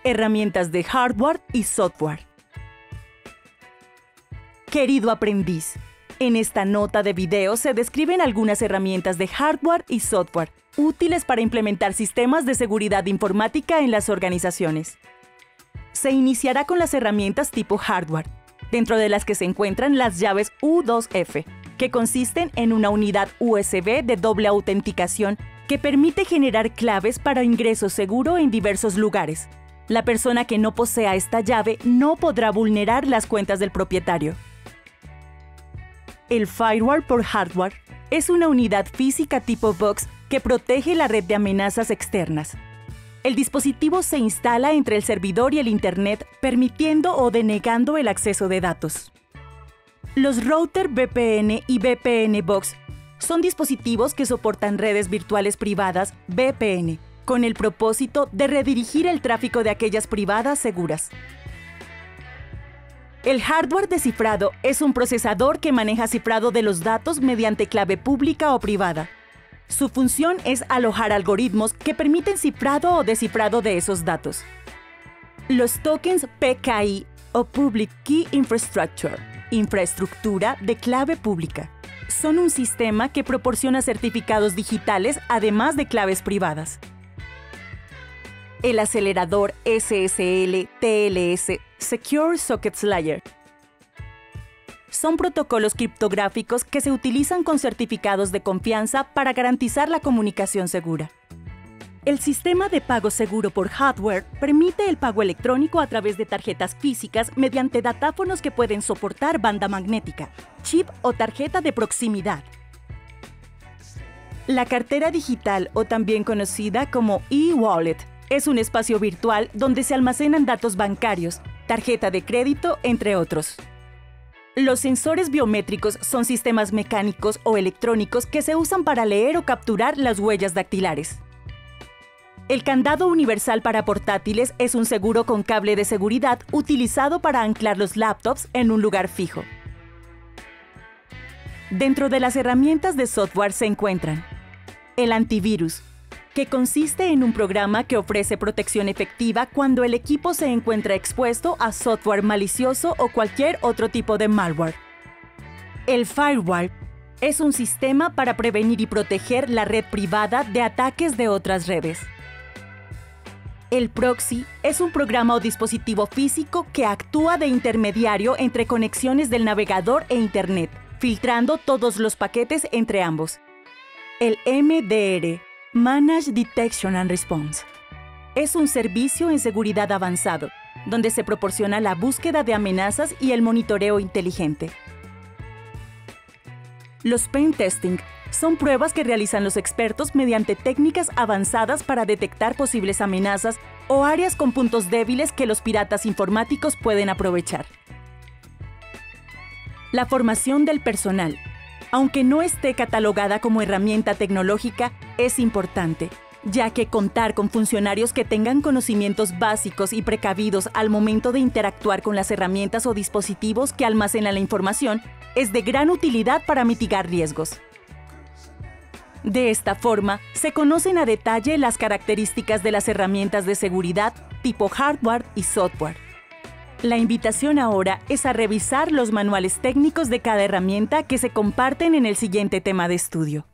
Herramientas de hardware y software. Querido aprendiz, en esta nota de video se describen algunas herramientas de hardware y software útiles para implementar sistemas de seguridad informática en las organizaciones. Se iniciará con las herramientas tipo hardware, dentro de las que se encuentran las llaves U2F, que consisten en una unidad USB de doble autenticación que permite generar claves para ingreso seguro en diversos lugares. La persona que no posea esta llave no podrá vulnerar las cuentas del propietario. El firewall por hardware es una unidad física tipo box que protege la red de amenazas externas. El dispositivo se instala entre el servidor y el Internet, permitiendo o denegando el acceso de datos. Los routers VPN y VPN Box son dispositivos que soportan redes virtuales privadas VPN, con el propósito de redirigir el tráfico de aquellas privadas seguras. El hardware de cifrado es un procesador que maneja cifrado de los datos mediante clave pública o privada. Su función es alojar algoritmos que permiten cifrado o descifrado de esos datos. Los tokens PKI o Public Key Infrastructure, infraestructura de clave pública, son un sistema que proporciona certificados digitales además de claves privadas. El acelerador SSL/TLS Secure Sockets Layer son protocolos criptográficos que se utilizan con certificados de confianza para garantizar la comunicación segura. El sistema de pago seguro por hardware permite el pago electrónico a través de tarjetas físicas mediante datáfonos que pueden soportar banda magnética, chip o tarjeta de proximidad. La cartera digital, o también conocida como e-wallet, es un espacio virtual donde se almacenan datos bancarios, tarjeta de crédito, entre otros. Los sensores biométricos son sistemas mecánicos o electrónicos que se usan para leer o capturar las huellas dactilares. El candado universal para portátiles es un seguro con cable de seguridad utilizado para anclar los laptops en un lugar fijo. Dentro de las herramientas de software se encuentran el antivirus, que consiste en un programa que ofrece protección efectiva cuando el equipo se encuentra expuesto a software malicioso o cualquier otro tipo de malware. El firewall es un sistema para prevenir y proteger la red privada de ataques de otras redes. El proxy es un programa o dispositivo físico que actúa de intermediario entre conexiones del navegador e Internet, filtrando todos los paquetes entre ambos. El MDR Managed Detection and Response es un servicio en seguridad avanzado, donde se proporciona la búsqueda de amenazas y el monitoreo inteligente. Los pen testing son pruebas que realizan los expertos mediante técnicas avanzadas para detectar posibles amenazas o áreas con puntos débiles que los piratas informáticos pueden aprovechar. La formación del personal, aunque no esté catalogada como herramienta tecnológica, es importante, ya que contar con funcionarios que tengan conocimientos básicos y precavidos al momento de interactuar con las herramientas o dispositivos que almacenan la información es de gran utilidad para mitigar riesgos. De esta forma, se conocen a detalle las características de las herramientas de seguridad tipo hardware y software. La invitación ahora es a revisar los manuales técnicos de cada herramienta que se comparten en el siguiente tema de estudio.